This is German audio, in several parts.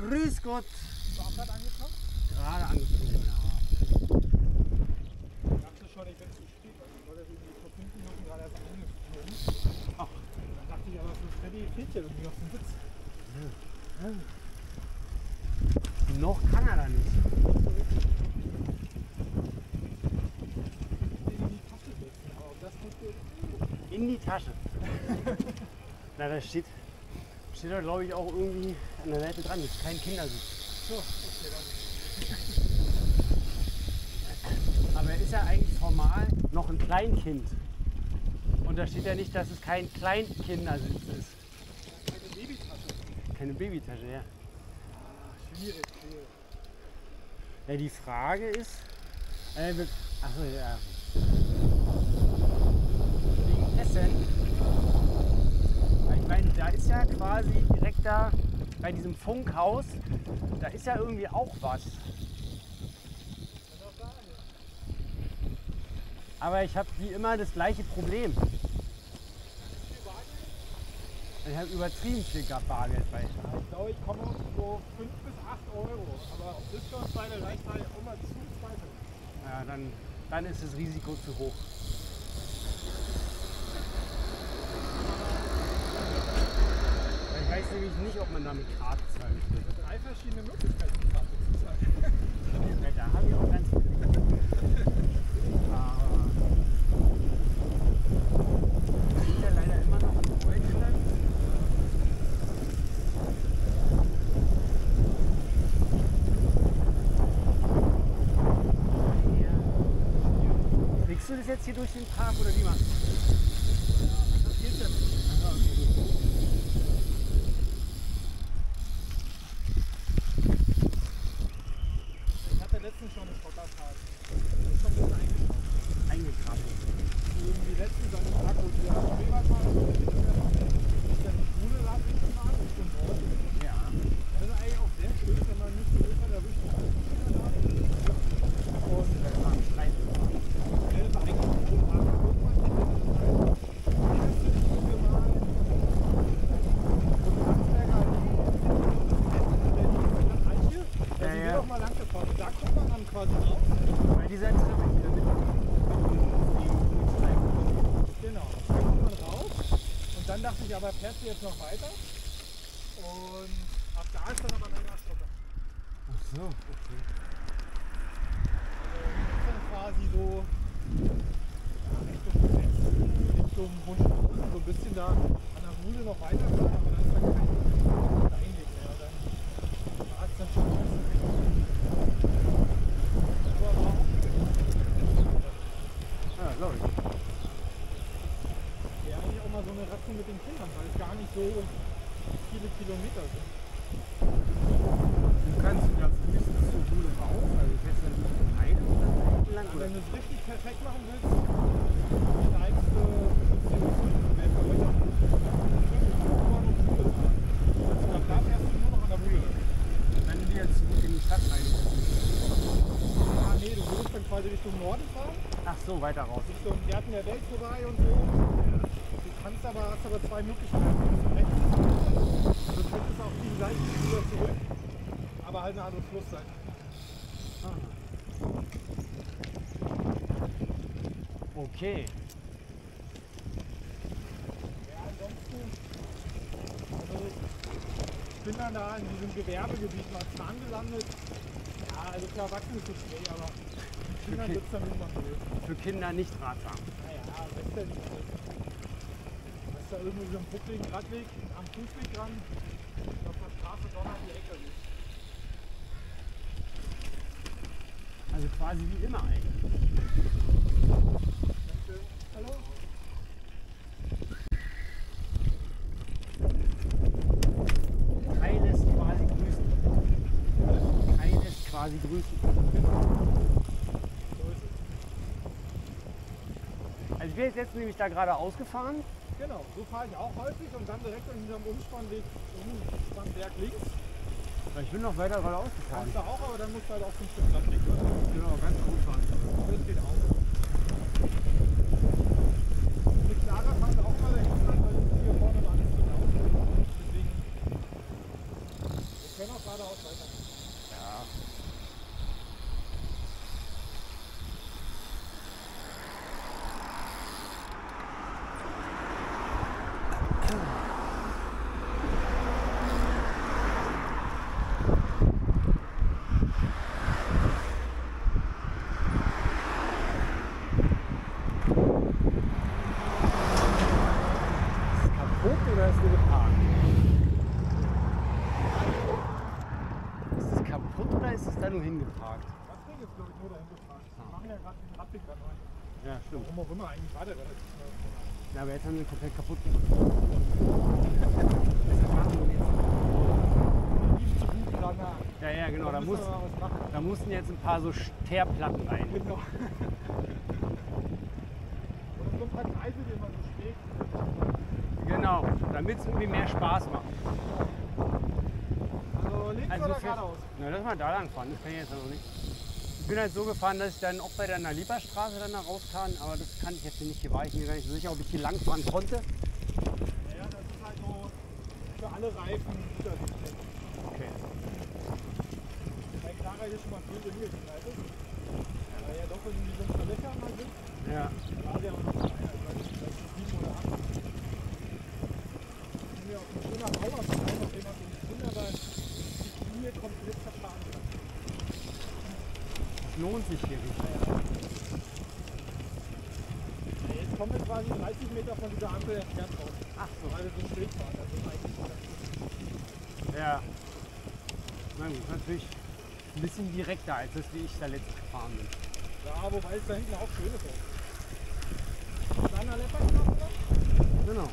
Grüß Gott. Bist du auch gerade angekommen? Gerade angekommen, ja. Ich dachte schon, ich bin zu spät, weil ich wollte irgendwie vor 5 Minuten gerade erst angeflogen. Ach. Dann dachte ich aber, so Freddy fehlt ja irgendwie auf dem Sitz. Ja. Noch kann er da nicht. In die Tasche setzen, aber ob das funktioniert. In die Tasche. Na, da steht da glaube ich auch irgendwie an der Seite dran. Das ist kein Kindersitz. So, okay, dann. Aber er ist ja eigentlich formal noch ein Kleinkind. Und da steht ja nicht, dass es kein Kleinkindersitz ist. Keine Babytasche. Keine Babytasche, ja. Schwierig. Ja, die Frage ist, achso, ja. Wegen Essen. Weil ich meine, da ist ja quasi direkt da bei diesem Funkhaus, da ist ja irgendwie auch was. Aber ich habe wie immer das gleiche Problem. Ich habe übertrieben viel Bargeld bei. Ja, ich glaube, ich komme auf so 5 bis 8 Euro. Aber ob das für uns beide reicht, war ja auch mal zu zweifeln. Ja, dann ist das Risiko zu hoch. Weil ich weiß nämlich nicht, ob man damit Karte zahlen will. 3 verschiedene Möglichkeiten, Karte zu zahlen. Ja, da habe ich auch ganz viel. Aber wir sind ja leider immer noch in Deutschland. Kriegst du das jetzt hier durch den Park oder wie machst du? Das geht ja nicht. Aha, okay, gut. Ich hatte letztens schon eine Schotterfahrt. Das ist schon ein bisschen Eingekrabbelt. irgendwie letztens an dem Tag, wo wir am Schwebad waren, ist dann die Schule Radrichtung war, Richtung Norden. Ja. Das ist eigentlich auch sehr schön, wenn man nicht so Unfall erwischt hat. Und Das war ein Streit. das war eigentlich cool, aber irgendwann erinnerst du dich, wie wir mal und Landsberger Eiche, da sind wir doch mal lang gefahren. Da kommt man dann quasi raus. Bei dieser Treppe hier mit dem Streifen. Genau, da kommt man raus und dann dachte ich, aber fährst du jetzt noch weiter? Und ab da ist dann aber leider Schotter. Ach so, okay. Also das ist dann quasi so Richtung Westen, Richtung Wunschhausen, so ein bisschen da an der Mule noch weiterfahren, aber dann ist da kein Steinweg mehr. Dann war es dann schon ein bisschen Richtung. Aber war auch Ja, glaube ich. ja, eigentlich auch mal so eine Radtour mit den Kindern, weil es gar nicht so viele Kilometer sind. Du kannst ja frühestens zur Bude rauf, also fährst dann eine oder lang Ja, oder wenn du es richtig perfekt machen willst, steigst du 15 Minuten. Wäre für euch auch gut. Ab da fährst du nur noch an der Mühle. dann wieder zurück in die Stadt rein. Ah nee, du würdest dann quasi Richtung Norden fahren, Ach so, weiter raus. Richtung Gärten der Welt vorbei und so. Du kannst aber, hast aber 2 Möglichkeiten. Links und rechts. Also du könntest auf die Seite wieder zurück, aber halt eine andere Flussseite. Okay. Ja, ansonsten, also ich bin dann da in diesem Gewerbegebiet Marzahn gelandet. Ja, also für Erwachsene ist es schwer, aber für Kinder wird es dann irgendwann blöd. Für Kinder nicht ratsam. Naja, das ist ja nicht so. Da ist da irgendwie so ein buckligen Radweg am Fußweg dran. Auf der Straße donnern die LKWs. Also quasi wie immer eigentlich. Danke. Hallo? Kai lässt quasi grüßen. Kai lässt quasi grüßen. So ist es. Also ich bin jetzt nämlich da gerade ausgefahren. Genau, so fahre ich auch häufig und dann direkt in diesem Umspannweg links. Aber ich bin noch weiter geradeaus gefahren. Kannst du auch, aber dann musst du halt auch zum Stück Radweg. Genau, ganz gut fahren. Das geht auch. Mit Clara fahren wir auch mal dahin, weil das hier vorne war nicht so laut. Deswegen, wir können auch geradeaus dahin geparkt. Das Ding ist, glaube ich, nur dahin gefahren. Wir machen ja gerade den Radweg da neu. Ja, stimmt. Warum auch immer, eigentlich war der relativ schnell. Ja, aber jetzt haben wir ihn komplett kaputt gemacht. Deshalb machen wir ihn jetzt. Ihm zu gut lange. Ja, ja, genau. Da, müssen wir mal was machen. da mussten jetzt ein paar so Teerplatten rein. Genau. Oder so ein paar Kreise, die man so schlägt. Genau, damit es irgendwie mehr Spaß macht. Also links oder geradeaus? Na, lass mal da lang fahren, das kann ich jetzt noch nicht. Ich bin halt so gefahren, dass ich dann auch bei der Naliba-Straße dann da raus kann, aber das kann ich jetzt hier nicht. Hier war ich mir gar nicht so sicher, ob ich hier lang fahren konnte. Ja, das ist halt so für alle Reifen unterschiedlich. Okay. Bei Clara hier schon mal viel hingeknallt ist. Weil ja doch irgendwie so ein paar Löcher mal sind. Ja. Da war der auch noch einer, ich weiß nicht, vielleicht 7 oder 8. Hier auf einem schönen Bauernstein, auf dem man so wunderbar die Linie komplett verfahren kann. Lohnt sich hier nicht. Ja, jetzt kommen wir quasi 30 Meter von dieser Ampel entfernt raus. Ach so. Weil wir so ein Schild fahren, das ist eigentlich ganz gut. Ja. Na gut, natürlich ein bisschen direkter als das, wie ich da letztens gefahren bin. Ja, wobei es da hinten auch schön ist. Kleiner Lepperknopf, oder? Genau.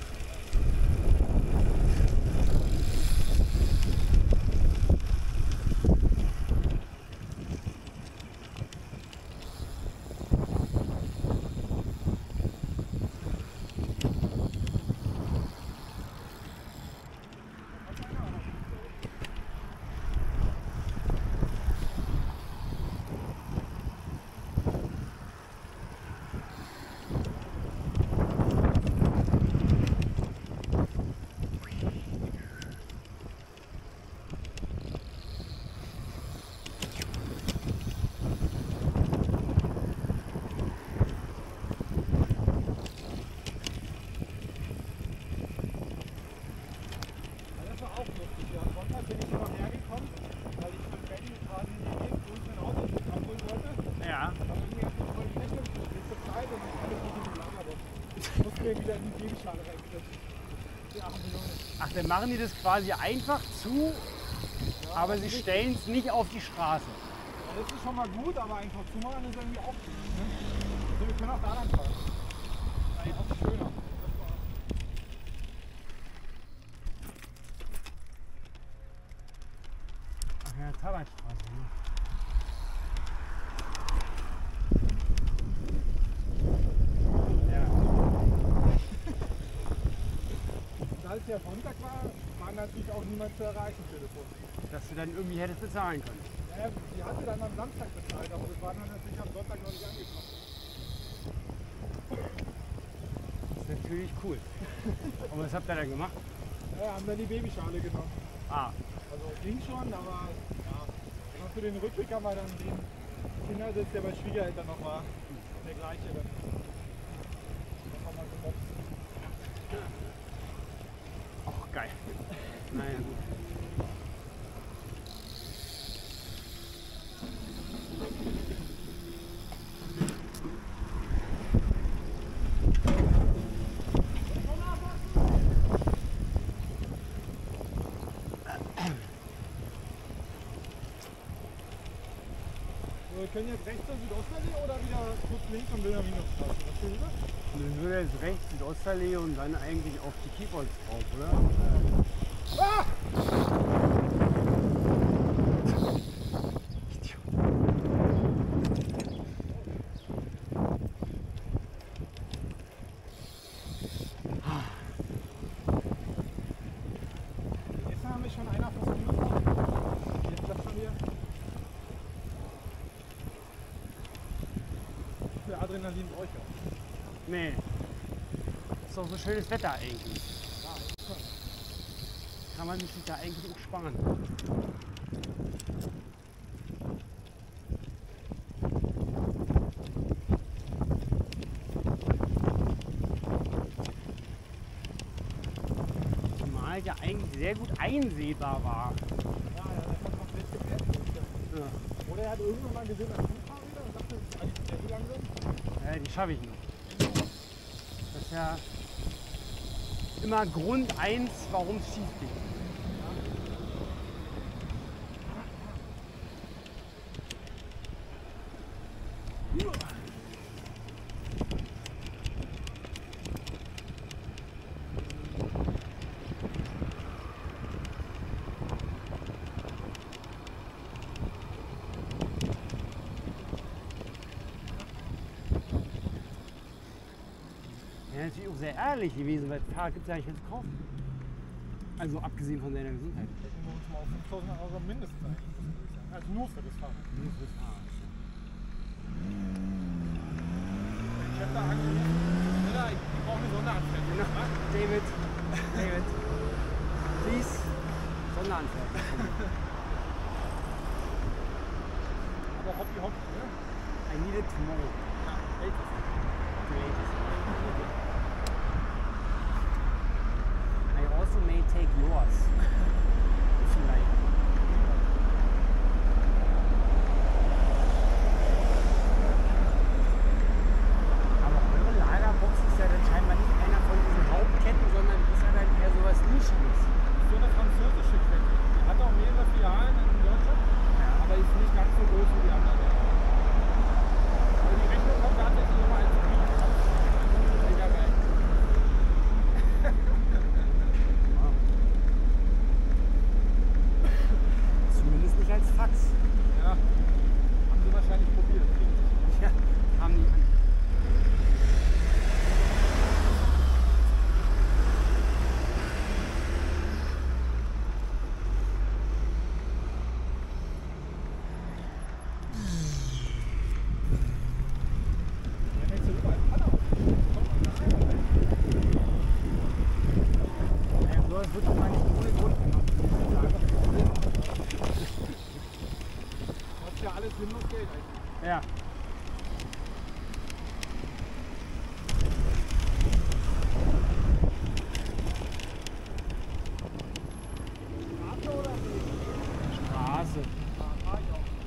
Wieder in die Babyschale reingesetzt. Die armen Junge. Ach, dann machen die das quasi einfach zu, Ja, aber sie stellen es nicht auf die Straße. Ja, das ist schon mal gut, aber einfach zumachen ist irgendwie auch gut. Ne? Also wir können auch da lang fahren. Eigentlich auch schöner. Ach ja, Tabakstraße. Ne? Als der Sonntag war natürlich auch niemand zu erreichen, Telefon. Dass du dann irgendwie hättest bezahlen können. Naja, die hatte dann am Samstag bezahlt, aber das war dann natürlich am Sonntag noch nicht angekommen. Das ist natürlich cool. Und was habt ihr da gemacht? Ja, haben dann die Babyschale genommen. Ah, Also ging schon, aber ja. Und für den Rückweg haben wir dann den Kindersitz, der bei Schwiegereltern noch war. Der gleiche dann. Das haben wir gemobbt. auch geil. Naja, gut. Wir können jetzt rechts zur Südostallee oder wieder kurz links von Wilhelminusstraße? Was du lieber? Dann würde jetzt rechts Südostallee und dann eigentlich auf die Kiefholz drauf, oder? Ah! Jetzt haben wir schon einer vor mir. Jetzt sagt man hier. Für Adrenalin brauche ich auch. Nee. Ist doch so schönes Wetter eigentlich. Ja, das ist schon. Kann man sich da eigentlich auch sparen. Zumal ja eigentlich sehr gut einsehbar war. Ja, der hat komplett gefährdet. Ja. Oder er hat irgendwann mal gesehen, als Fußfahrräder und dachte, das ist eigentlich sehr so langsam. Ja, die schaffe ich noch. Das ist ja immer Grund 1, warum es schief geht. Ja, natürlich auch sehr ehrlich gewesen, weil das Fahrrad gibt es ja nicht mehr zu kaufen. Also abgesehen von seiner Gesundheit. Hätten wir uns mal auf 5.000 Euro mindestens eigentlich, muss ich sagen. Also nur für das Fahrrad. Nur fürs Fahrrad. Ich hab da angerufen, oder? Ich brauche eine Sonderanzeige. Genau. David, please, Sonderanzeige. Aber Hobby, ne? I need it tomorrow. Ja, latest. I also may take yours. If you like. Aber eure Lagerbox ist ja dann scheinbar nicht einer von diesen Hauptketten, sondern ist ja dann eher sowas Nischiges. So eine französische Kette. Die hat auch mehrere Filialen in Deutschland, aber ist nicht ganz so groß wie die anderen. Aber die Rechnung kommt tatsächlich immer als Brief. Mega geil. Zumindest nicht als Fax. Ja, haben sie wahrscheinlich probiert. Ja, haben die an. Ja, denkst du überall Panne auf? Kommt man da rein, oder? Ja, sowas wird doch mal nicht ohne Grund gemacht, muss ich sagen. Kostet ja alles sinnlos Geld eigentlich. Ja. Straße oder Weg? Straße. Ja, fahr ich auch.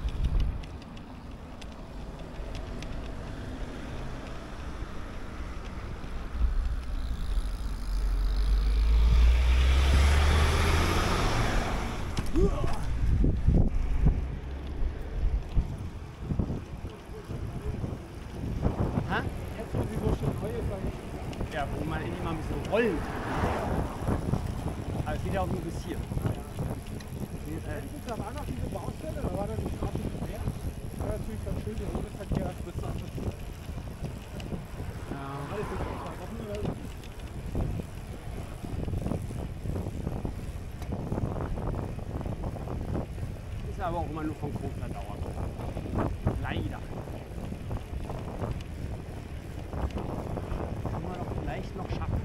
Ha? Jetzt, wo sie so schön neu ist, sag ich. Ja, wo man endlich mal ein bisschen rollen kann. Aber es geht ja auch nur bis hier. Da war noch diese Baustelle, da war dann die Straße nicht mehr. Das war natürlich dann schön, der Hundeverkehr spitze anzuziehen. Ja. Alles in 2 Wochen oder so. Ist aber auch immer nur von kurzer Dauer. Leider. Kann man doch vielleicht noch schaffen.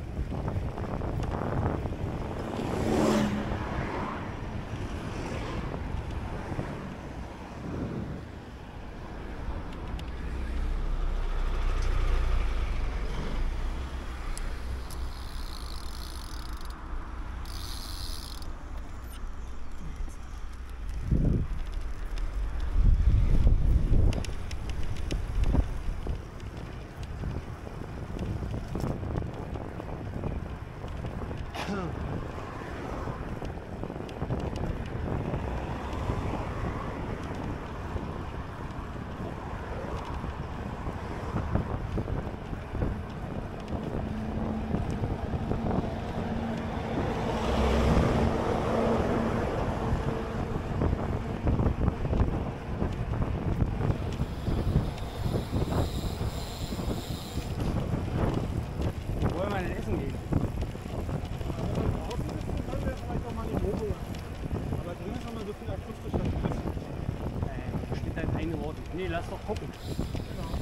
Wo wollen wir denn essen gehen? Aber wenn wir draußen sitzen, können wir vielleicht auch mal in die Robe rein. Aber drin ist immer so viel akustischer Stress. Da steht halt eine Worte. Nee, lass doch gucken. Genau.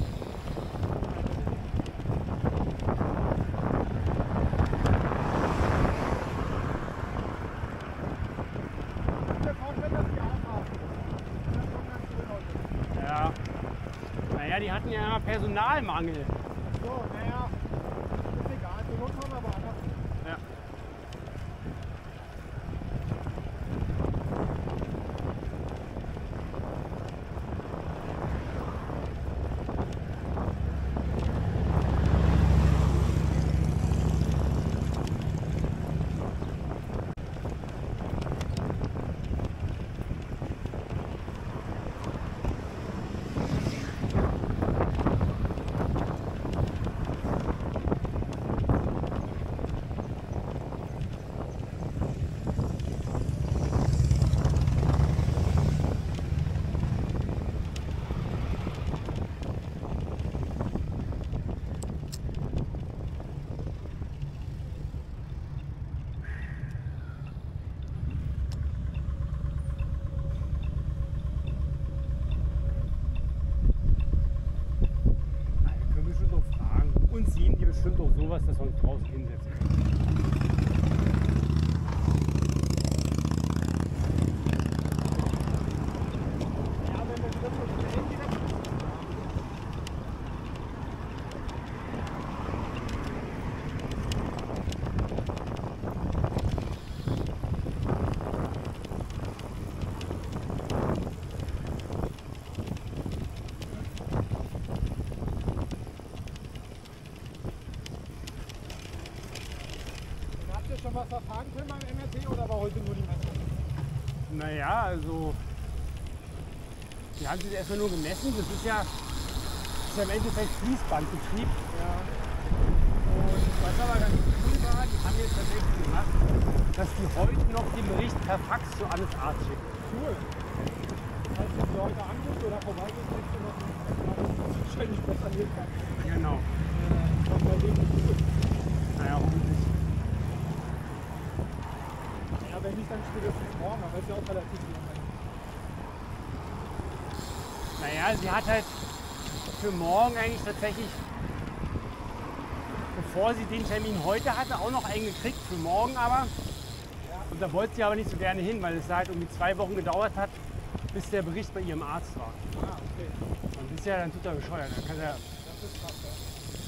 Der Vorteil, dass die aufhaben. Das ist schon ganz schön heute. Ja. Naja, die hatten ja immer Personalmangel. So, naja, ist egal. Zur Not fahren wir aber anders. Ja. bestimmt auch sowas, dass wir uns draußen hinsetzen können. Ja, wenn wir wieder so schnell wieder. Habt ihr schon was erfahren können beim MRT oder war heute nur die Messung? Naja, also wir haben es erstmal nur gemessen. Das ist ja im Endeffekt Fließbandbetrieb. Ja. Und was aber ganz cool war, die haben jetzt tatsächlich gemacht, dass die heute noch den Bericht per Fax zu alles Arzt schicken. Cool. Das heißt, wenn du heute anrufst oder vorbeigeht, kriegst du noch einen wahrscheinlich besser lesen kannst. Genau. Und bei dem ist gut. Naja, hoffentlich. Ja, wenn nicht, dann spätestens morgen, aber ist ja auch relativ lang. Naja, sie hat halt für morgen eigentlich tatsächlich, bevor sie den Termin heute hatte, auch noch einen gekriegt für morgen aber. Und da wollte sie aber nicht so gerne hin, weil es halt irgendwie 2 Wochen gedauert hat, bis der Bericht bei ihrem Arzt war. Ah, okay. Und das ist ja dann total bescheuert. Da kann ja, Das ist krass, ja.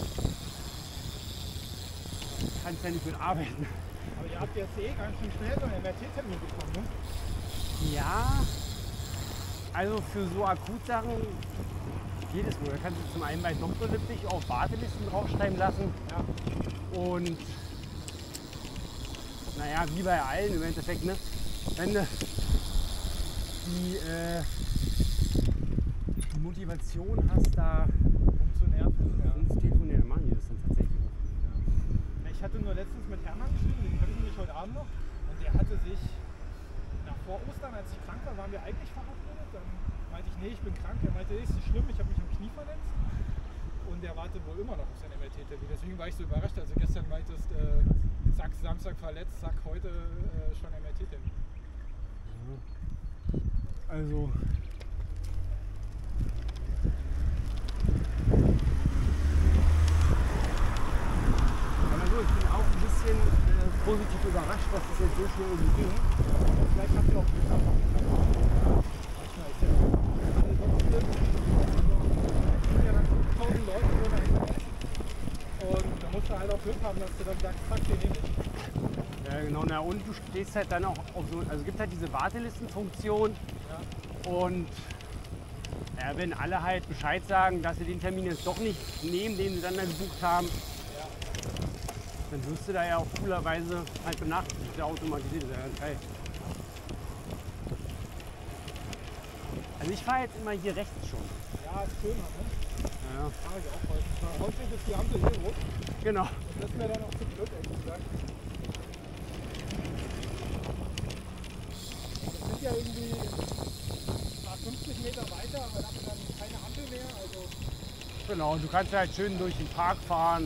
kannst ja nicht mit arbeiten. Aber ihr habt jetzt eh ganz schön schnell so einen MRT-Termin bekommen, ne? Ja, also für so Akutsachen geht es wohl. Da kannst du zum einen bei Dr. Lipwig auf Wartelisten draufschreiben lassen. Ja. Und naja, wie bei allen im Endeffekt, ne? Wenn du die Motivation hast, da Um zu nerven. Ja. zu telefonieren, dann machen die das dann tatsächlich auch. Ja. Ich hatte nur letztens mit Hermann geschrieben, den treffe ich mich heute Abend noch. Und der hatte sich, vor Ostern, als ich krank war, waren wir eigentlich verabredet. Dann meinte ich, nee, ich bin krank. Er meinte, ist nicht schlimm, ich habe mich am Knie verletzt. Und der wartet wohl immer noch auf seinen MRT-Termin. Deswegen war ich so überrascht. Also gestern meintest, zack, Samstag verletzt, zack, heute schon MRT-Termin. Also aber so, ich bin auch ein bisschen positiv überrascht, dass das jetzt so schnell irgendwie ging. Vielleicht habt ihr auch Glück gehabt. Manchmal ist ja alle so schlimm. Es sind ja dann 1000 Leute so in der MRT. Und da musst du halt auch Glück haben, dass du dann sagst, zack, den nehme ich. Ja, genau, na, und du stehst halt dann auch auf so, also es gibt halt diese Wartelistenfunktion und ja, wenn alle halt Bescheid sagen, dass sie den Termin jetzt doch nicht nehmen, den sie dann da gebucht haben, dann wirst du da ja auch coolerweise halt benachrichtigt, das ist ja automatisiert, das ist ja ganz geil. Also ich fahre jetzt immer hier rechts schon. Ja, ist schöner, ne? Ja, Fahre ich auch heute. Heute ist die Ampel hier rot. genau. Das ist mir dann auch zu blöd, ehrlich gesagt. Das sind ja irgendwie 50 Meter weiter, aber da haben wir dann keine Ampel mehr. Also Genau, du kannst halt schön durch den Park fahren.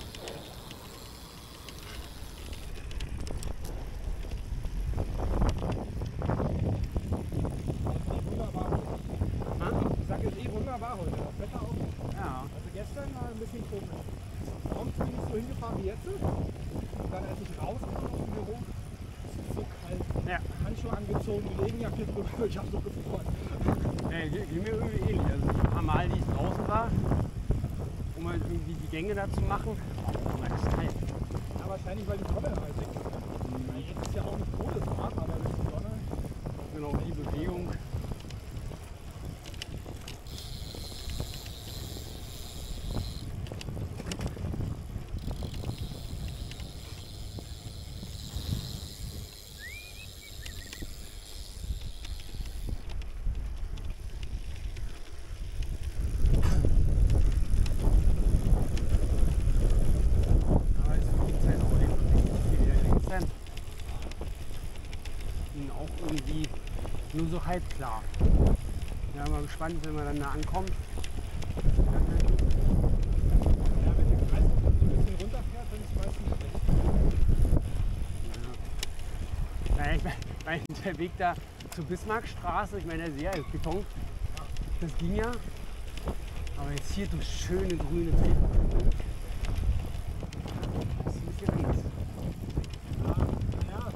wunderbar. Ich sage es wunderbar heute. Das Wetter auch. Ja. Also gestern war ein bisschen komisch. Abends bin ich so hingefahren wie jetzt. Und dann als ich rauskam aus dem Büro, es ist so kalt. Ja. Handschuhe angezogen, Regenjacke drüber, ich habe so gefreut. Ging mir irgendwie ähnlich. Also die paar Mal, die ich draußen war, um halt irgendwie die Gänge da zu machen, war das kalt. Ja, wahrscheinlich, weil die Sonne halt weg ist. Ne? Jetzt ist ja auch nicht todeswarm, aber durch die Sonne. Genau, die Bewegung. Irgendwie nur so halb klar. Ja, mal gespannt, wenn man dann da ankommt. Ja, wenn der Kreis noch ein bisschen runterfährt, dann ist es meistens schlecht. Ja. Naja, ich meine, der Weg da zur Bismarckstraße, ich meine, der See ist Beton, das ging ja. Aber jetzt hier durch schöne grüne Wiesen. ist ein bisschen anders. Ja, naja.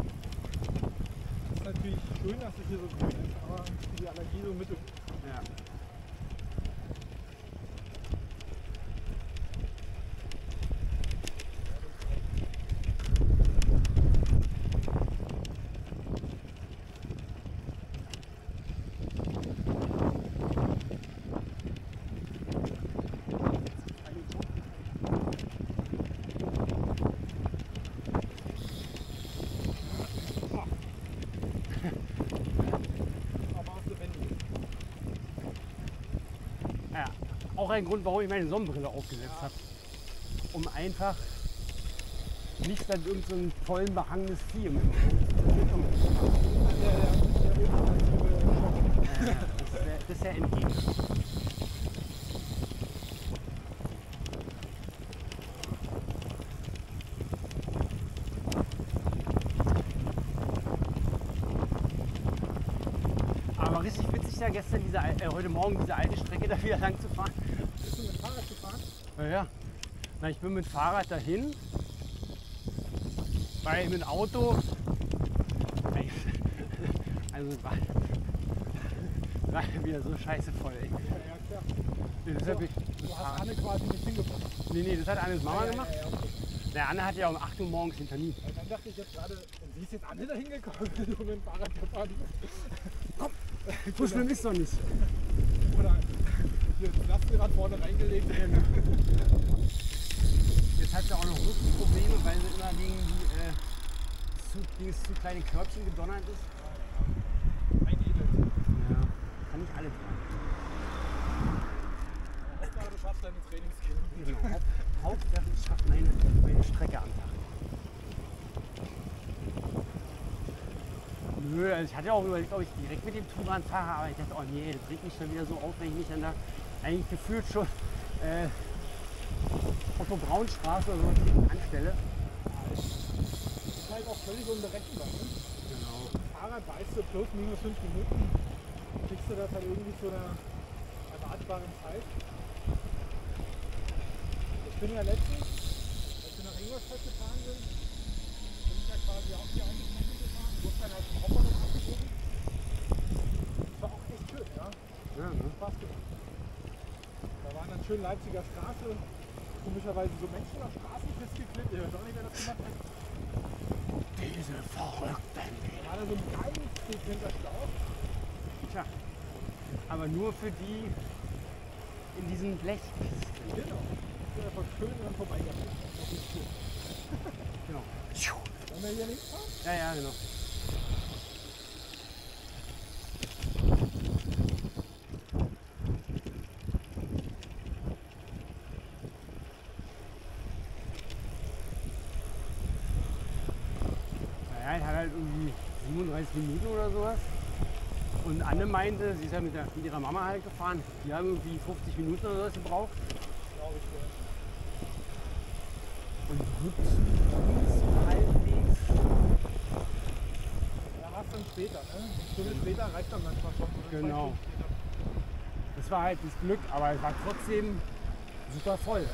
Ist natürlich schön, dass es hier so grün ist, aber die Allergie so mittel. Ja. Ja, auch ein Grund, warum ich meine Sonnenbrille aufgesetzt habe. Um einfach nicht dann irgend so ein vollen behangenes Vieh im Auge das ist ja entgegen. Aber richtig witzig da gestern, heute Morgen diese alte Strecke da wieder lang zu fahren. Bist du mit dem Fahrrad gefahren? Ja. Na, ich bin mit dem Fahrrad dahin, weil mit dem Auto, also es war wieder so scheiße voll. Ey. Ja, klar. Nee, das hab ich, Du hast Anne quasi nicht hingebracht. nee, das hat Annes Mama gemacht. Okay. Der Anne hat ja um 8 Uhr morgens den Termin. Weil dann dachte ich jetzt gerade, und wie ist jetzt Anne da hingekommen, wenn du mit dem Fahrrad gefahren bist? Komm, so schlimm ist doch nicht. Oder hier das Lastenrad vorne reingelegt. Jetzt hat sie auch noch Rückenprobleme, weil sie immer gegen das zu kleine Körbchen gedonnert ist. Einedelt. Ja, kann nicht alles sein. Hauptsache du schaffst deine Trainingskinder. Genau. Hauptsache ich schaffe meine Strecke am Tag. Nö, also ich hatte ja auch überlegt, ob ich direkt mit dem Tourbahn fahre, aber ich dachte, oh nee, das regt mich dann wieder so auf, wenn ich mich dann da eigentlich gefühlt schon Otto-Braun-Straße oder so anstelle. Das ist halt auch völlig unberechenbar. Ne? Genau. Fahrrad weißt du, plus minus 5 Minuten kriegst du das halt irgendwie zu einer erwartbaren Zeit. Ich bin ja letztens, als wir nach Ingolstadt gefahren sind, bin ich ja quasi auch die Autobahn gefahren, wurde dann halt vom Hauptbahnhof abgezogen. Das war auch echt schön, ja. Ja, ne? Spaß gemacht. Da waren dann schön Leipziger Straße, komischerweise so Menschen auf Straßen festgeklebt, ich weiß auch nicht, wer das gemacht hat. Diese Verrückten. Da war da so ein ganz dezenter Stau. Tja, aber nur für die in diesen Blechkisten. Genau. Ich bin einfach schön dran vorbeigegangen. Das ist cool. Genau. Wollen wir hier links fahren? Ja, ja, genau. Naja, ich hatte halt irgendwie 37 Minuten oder sowas. Und Anne meinte, sie ist ja mit ihrer Mama halt gefahren, die haben irgendwie 50 Minuten oder sowas gebraucht. Glaube ich wohl. Und rückwärts so halbwegs. Ja, was dann später, ne? Eine Stunde später reicht dann manchmal schon. Oder 2 Genau. Stunden später. Das war halt das Glück, aber es war trotzdem super voll.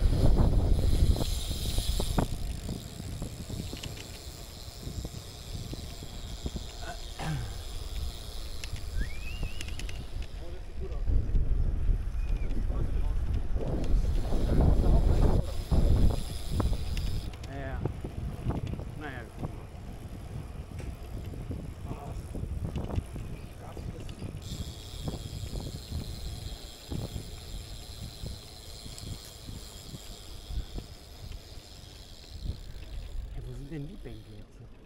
Oh, das sieht gut aus. Ist da auch ein oder? Ja. Naja. Wo sind denn die Bänke jetzt hier?